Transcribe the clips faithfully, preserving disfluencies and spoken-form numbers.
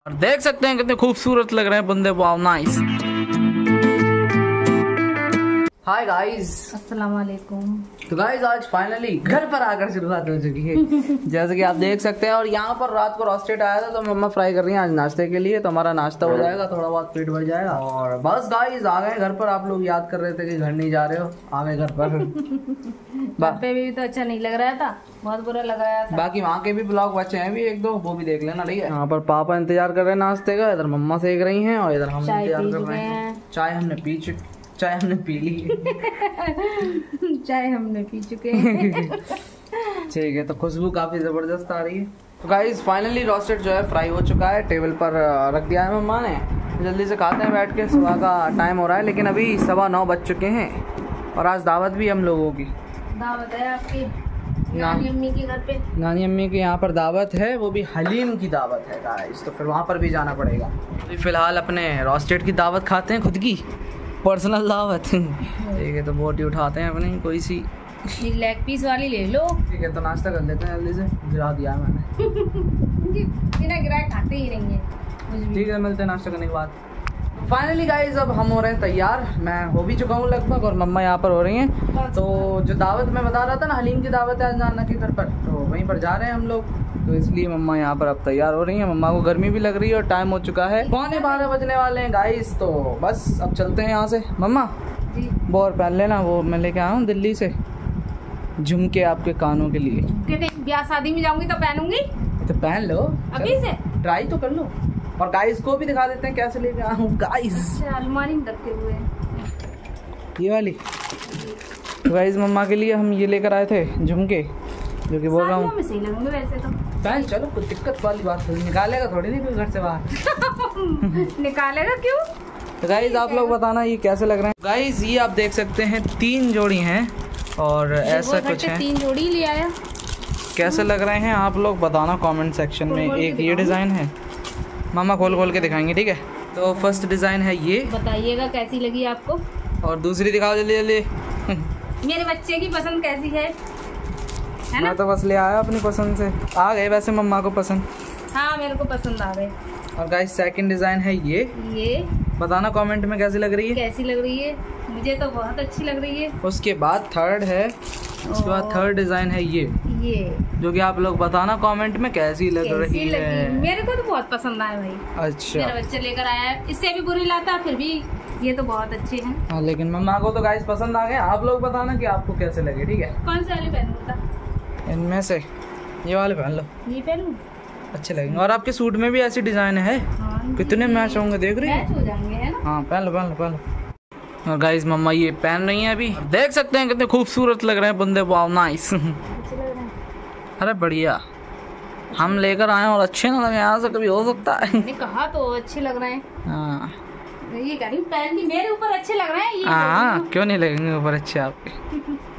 और देख सकते हैं कितने खूबसूरत लग रहे हैं बंदे। Wow nice. हाय गाइस, अस्सलाम वालेकुम। तो गाइस आज फाइनली घर पर आकर शुरुआत हो चुकी है जैसे कि आप देख सकते हैं। और यहाँ पर रात को रोस्टेड आया था तो मम्मा फ्राई कर रही हैं आज नाश्ते के लिए। तो हमारा नाश्ता हो जाएगा, थोड़ा बहुत पेट भर जाएगा। और बस गाइस आ गए घर पर। आप लोग याद कर रहे थे कि घर नहीं जा रहे हो, आ गए घर पर घर पे भी तो अच्छा नहीं लग रहा था, बहुत बुरा लग रहा था। बाकी वहाँ के भी ब्लॉग बचे हैं भी एक दो, वो भी देख लेना। ठीक है, यहाँ पर पापा इंतजार कर रहे हैं नाश्ते का, इधर मम्मा सेक रही हैं और इधर हम इंतजार कर रहे हैं। चाय हमने पी चुके चाय हमने पी ली चाय हमने पी चुके हैं ठीक है, तो खुशबू काफी जबरदस्त आ रही है। तो गाइस फाइनली रोस्टेड जो है फ्राई हो चुका है, टेबल पर रख दिया है मम्मा ने। जल्दी से खाते हैं बैठ के, सुबह का टाइम हो रहा है लेकिन अभी सवा नौ बज चुके हैं। और आज दावत भी हम लोगों की दावत है आपकी नानी अम्मी के घर पे। नानी अम्मी के यहाँ पर दावत है, वो भी हलीम की दावत है गाइस, तो फिर वहाँ पर भी जाना पड़ेगा। अभी फिलहाल अपने रोस्टेड की दावत खाते हैं, खुद की पर्सनल दावत ठीक है। तो बोटी उठाते हैं अपनी कोई सी, लेग पीस वाली ले लो। ठीक है, तो नाश्ता कर लेते हैं जल्दी से, गिरा दिया मैंने बिना गिराए खाते ही रहेंगे। ठीक है, मिलते हैं नाश्ता करने के बाद। फाइनली गाइस अब हम हो रहे हैं तैयार, मैं हो भी चुका हूँ लगभग और मम्मा यहाँ पर हो रही हैं। तो जो दावत मैं बता रहा था ना, हलीम की दावत है आज नाना के घर पर, तो वहीं पर जा रहे हैं हम लोग। तो इसलिए मम्मा यहाँ पर अब तैयार हो रही हैं। मम्मा को गर्मी भी लग रही है और टाइम हो चुका है, पौने बारह बजने वाले हैं गाइस। तो बस अब चलते हैं यहाँ से। मम्मा जी बोर पहन लेना, वो मैं लेके आया हूँ दिल्ली से झुमके आपके कानों के लिए। ब्याह शादी में जाऊंगी तो पहनूंगी, तो पहन लो अभी से ट्राई तो कर लो। और गाइस को भी दिखा देते हैं कैसे लेके आया हूँ गाइस। अलमारी में रखे हुए ये वाली। तो गाइस मम्मा के लिए हम ये लेकर आए थे झुमके, जो कि बोल रहा हूँ सही लगेंगे वैसे तो। पहन चलो, कोई दिक्कत वाली बात नहीं, निकालेगा थोड़ी नहीं कोई घर से बाहर निकालेगा क्यों? तो गाइस आप लोग बताना ये कैसे लग रहे हैं। गाइस ये आप देख सकते हैं तीन जोड़ी हैं और ऐसा कुछ है। तीन जोड़ी ले आया। कैसे लग रहे हैं आप लोग बताना कमेंट सेक्शन में। एक ये डिज़ाइन है, मामा खोल खोल के दिखाएंगे ठीक है। तो फर्स्ट डिज़ाइन है ये, बताइएगा कैसी लगी आपको। और दूसरी दिखाओ जल्दी जल्दी मेरे बच्चे की पसंद कैसी है, है ना? मैं तो बस ले आया अपनी पसंद से, आ गए वैसे मम्मा को पसंद। हाँ मेरे को पसंद आ गए। और गाइस सेकंड डिज़ाइन है ये, ये बताना कमेंट में कैसी लग रही है। कैसी लग रही है, मुझे तो बहुत अच्छी लग रही है। उसके बाद थर्ड है, उसके बाद थर्ड डिज़ाइन है ये ये जो कि आप लोग बताना कमेंट में कैसी लग कैसी रही लगी? है। मेरे को तो बहुत पसंद आया भाई। अच्छा, मेरा बच्चा लेकर आया है, इससे भी बुरी लाता फिर भी ये तो बहुत अच्छे हैं। हाँ लेकिन मम्मा को तो गाइस पसंद आ गए। आप लोग बताना कि आपको कैसे लगे। ठीक है, कौन से वाले पहनूं? इनमें से ये वाले पहन लो, ये पहनूं? अच्छे लगेंगे। और आपके सूट में भी ऐसी डिजाइन है, हाँ, कितने मैच होंगे देख रही मैच हो जाएंगे, है ना? हाँ पहन लो पहन लो पहन लो। और गाइस मम्मा ये पहन रही हैं अभी, देख सकते हैं कितने खूबसूरत लग रहे हैं बंदे। वाओ नाइस अरे बढ़िया, हम लेकर आए और अच्छे ना लगे यहाँ से कभी हो सकता है। मैंने कहा तो अच्छे लग रहे हैं। हाँ ये कह रही हूं, पहन के मेरे ऊपर अच्छे लग रहे हैं ये। हाँ क्यों नहीं लगेंगे ऊपर अच्छे आपके।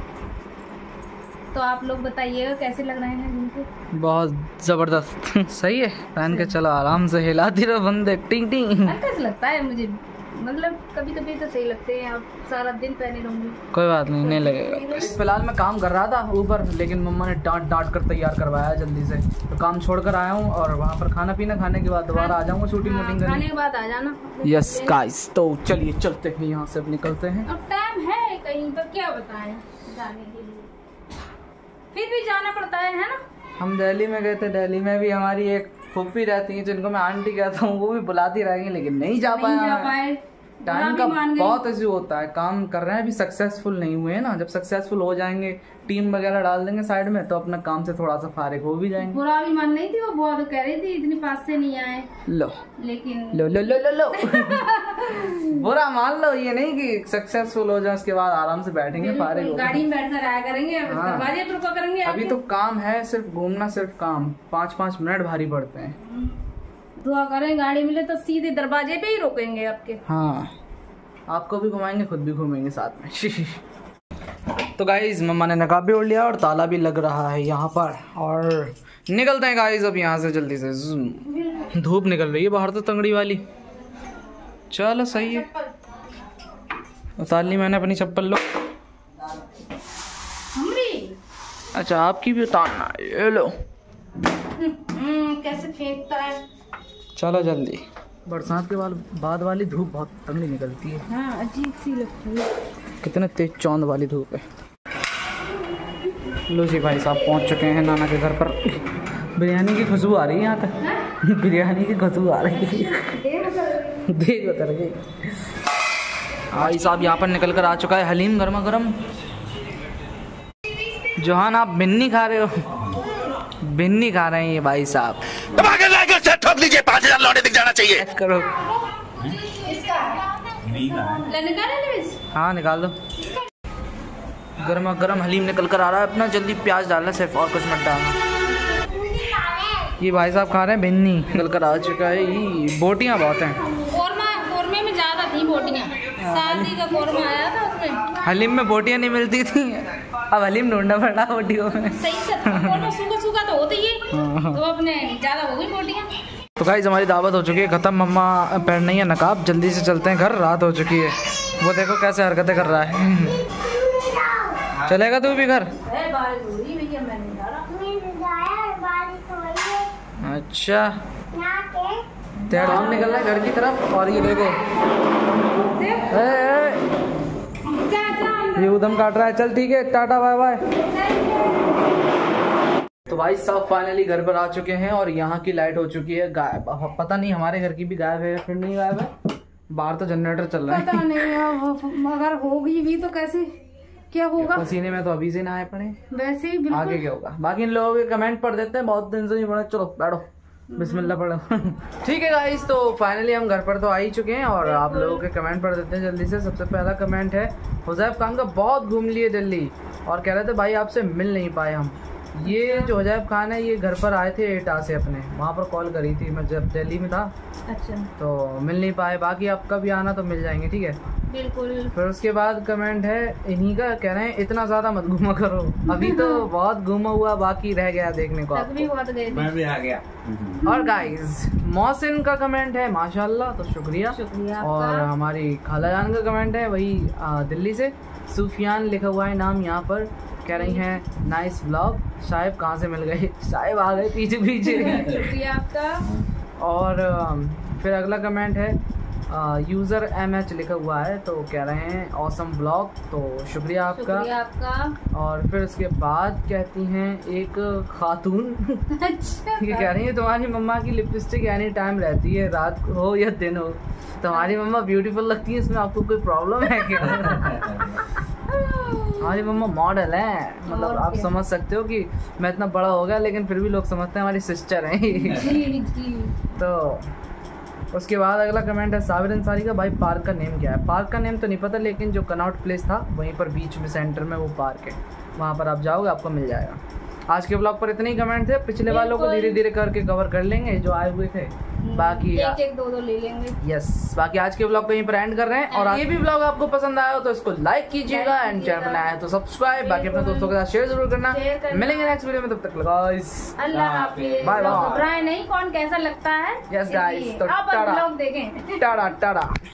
तो आप लोग बताइएगा कैसे लग रहे हैं जिनको। बहुत जबरदस्त सही है, पहन के चलो आराम से, हिलाती रहो बंदे टिंग टिंग। कैसे लगता है मुझे, मतलब कभी कभी तो सही लगते हैं, आप सारा दिन पहने रहूंगी। कोई बात नहीं, नहीं लगेगा। फिलहाल मैं काम कर रहा था ऊपर, लेकिन मम्मा ने डांट डांट कर तैयार करवाया जल्दी से, तो काम छोड़ कर आया हूँ। और वहाँ पर खाना पीना खाने के बाद दोबारा आ जाऊंगा शूटिंग वूटिंग करने। खाने के बाद आ जाना। यस गाइस, तो चलिए चलते हैं यहाँ से, अब निकलते हैं। अब टाइम है कहीं पर, क्या बताएं जाने के लिए, फिर भी जाना पड़ता है, है ना? हम दिल्ली में गए थे, दिल्ली में भी हमारी एक फूफी रहती है जिनको मैं आंटी कहता हूँ, वो भी बुलाती रहेंगी लेकिन नहीं जा पाया। टाइम का बहुत इशू होता है, काम कर रहे हैं अभी, सक्सेसफुल नहीं हुए हैं ना। जब सक्सेसफुल हो जाएंगे, टीम वगैरह डाल देंगे साइड में, तो अपना काम से थोड़ा सा फारिग हो भी जाएंगे। बुरा भी मान नहीं थी, वो बहुत कह रही थी इतनी पास से नहीं आए। लो लेकिन लो लो लो लो लो बुरा मान लो, ये नहीं कि सक्सेसफुल हो जाए उसके बाद आराम से बैठेंगे फारिग हो। गाड़ी में बैठकर आया करेंगे, हाँ। दरवाजे पर रुका करेंगे। अभी तो काम है, सिर्फ घूमना, सिर्फ काम, पाँच पाँच मिनट भारी पड़ते हैं। दुआ करें गाड़ी मिले तो सीधे दरवाजे पे ही रोकेंगे आपके। हाँ आपको भी घुमाएंगे, खुद भी घूमेंगे साथ में तो गाइज मम्मा ने नकाब भी ओढ़ लिया और ताला भी लग रहा है यहाँ पर, और निकलते हैं गाइज अब यहाँ से जल्दी से। धूप निकल रही है बाहर तो तंगड़ी वाली। चलो सही है, उतार ली मैंने अपनी चप्पल। लो अच्छा आपकी भी उतारना, ये लो। कैसे फेंकता है चलो जल्दी। बरसात के बाद बाद वाली धूप बहुत तंगड़ी निकलती है। हाँ, अजीब सी लगती है। कितने तेज चौंध वाली धूप है। लो जी भाई साहब पहुंच चुके हैं नाना के घर पर। बिरयानी की खुशबू आ रही है यहाँ तक। बिरयानी की खुशबू आ रही है। देख उतर गई। भाई साहब यहाँ पर निकल कर आ चुका है हलीम गर्मा गर्म। जोहान आप बिन्नी खा रहे हो? बिन्नी खा रहे हैं ये भाई साहब। ठोक लीजिए, पाँच हजार लौटे दिख जाना चाहिए। करो। हाँ निकाल दो। गर्मा गर्म हलीम निकल कर आ रहा है अपना। जल्दी प्याज डालना सिर्फ, और कुछ मत डालना। ये भाई साहब खा रहे हैं बिन्नी। निकल कर आ चुका है। ये बोटियाँ बहुत हैं। कोरमा कोरमे में ज़्यादा थी बोटियाँ। शादी का कोरमा आया था उसमें। हलीम में बोटियाँ नहीं मिलती थी, अब हलीम ढूंढना पड़ा बोटियों में। सही से कोरमा सूखा सूखा तो होती है, तो अपने ज़्यादा हो गई बोटियाँ। तो गाइस हमारी दावत हो चुकी है खत्म। मम्मा पहन नहीं है नकाब। जल्दी से चलते हैं घर, रात हो चुकी है। वो देखो कैसे हरकतें कर रहा है। चलेगा तू भी घर? अच्छा तेरा काम निकल रहा है घर की तरफ। और ये देखो ए, ए, ये उधम काट रहा है। चल ठीक है, टाटा बाय बाय। तो भाई साहब फाइनली घर पर आ चुके हैं और यहाँ की लाइट हो चुकी है गायब। पता नहीं हमारे घर की भी गायब है फिर नहीं गायब है। बाहर तो जनरेटर चल रहा है। पता नहीं अगर होगी भी तो कैसे क्या होगा। पसीने में तो अभी से नहाए पड़े। वैसे ही बिल्कुल। आगे क्या होगा बाकी इन लोगों के कमेंट पढ़ देते हैं, बहुत दिन से नहीं पढ़े। चलो बैठो, बिस्मिल्लाह पढ़ो। ठीक है गाइस, तो फाइनली हम घर पर तो आ ही चुके हैं और आप लोगों के कमेंट पढ़ देते हैं जल्दी से। सबसे पहला कमेंट है हुजैफ खान का। बहुत घूम लिए दिल्ली और कह रहे थे भाई आपसे मिल नहीं पाए हम। ये जो हुजैफ खान है ये घर पर आए थे एटा से अपने, वहाँ पर कॉल करी थी मैं जब दिल्ली में था। अच्छा। तो मिल नहीं पाए। बाकी आप कभी आना तो मिल जाएंगे, ठीक है? बिल्कुल। फिर उसके बाद कमेंट है इन्हीं का, कह रहे हैं इतना ज़्यादा मत घूमा करो, अभी तो बहुत घूमा हुआ बाकी रह गया देखने को। भी बहुत गए थे। मैं भी आ गया। और गाइस मोहसिन का कमेंट है माशाल्लाह, तो शुक्रिया शुक्रिया। और हमारी खालाजान का कमेंट है वही आ, दिल्ली से सुफियान लिखा हुआ है नाम यहाँ पर। कह रही हैं नाइस व्लॉग। साहिब कहाँ से मिल गए? साहिब आ गए पीछे पीछे। शुक्रिया आपका। और फिर अगला कमेंट है यूज़र एम एच लिखा हुआ है, तो कह रहे हैं ऑसम ब्लॉग, तो शुक्रिया आपका। शुक्रिया आपका। और फिर उसके बाद कहती हैं एक खातून। अच्छा। ये कह रही है तुम्हारी मम्मा की लिपस्टिक एनी टाइम रहती है, रात को हो या दिन हो। तुम्हारी मम्मा ब्यूटीफुल लगती है, इसमें आपको कोई प्रॉब्लम है क्या? हमारी मम्मा मॉडल है, मतलब आप समझ सकते हो कि मैं इतना बड़ा हो गया लेकिन फिर भी लोग समझते हैं हमारी सिस्टर हैं। जी जी। तो उसके बाद अगला कमेंट है साबिर अंसारी का। भाई पार्क का नेम क्या है? पार्क का नेम तो नहीं पता, लेकिन जो कनॉट प्लेस था वहीं पर बीच में सेंटर में वो पार्क है, वहाँ पर आप जाओगे आपको मिल जाएगा। आज के ब्लॉग पर इतने ही कमेंट थे, पिछले वालों को धीरे धीरे करके कवर कर लेंगे जो आए हुए थे। बाकी एक एक दो दो ले लेंगे। यस, बाकी आज के ब्लॉग को यहीं पर एंड कर रहे हैं। और ये भी ब्लॉग आपको पसंद आया हो तो इसको लाइक कीजिएगा एंड चैनल बनाया है तो सब्सक्राइब। बाकी अपने दोस्तों के साथ शेयर जरूर करना। मिलेंगे नेक्स्ट वीडियो में, तब तक गाइस अल्लाह हाफिज़। Bye bye. घबराए नहीं, कौन कैसा लगता है। यस गाइस, तो आप टाटा ब्लॉग देखें। टाटा टाटा।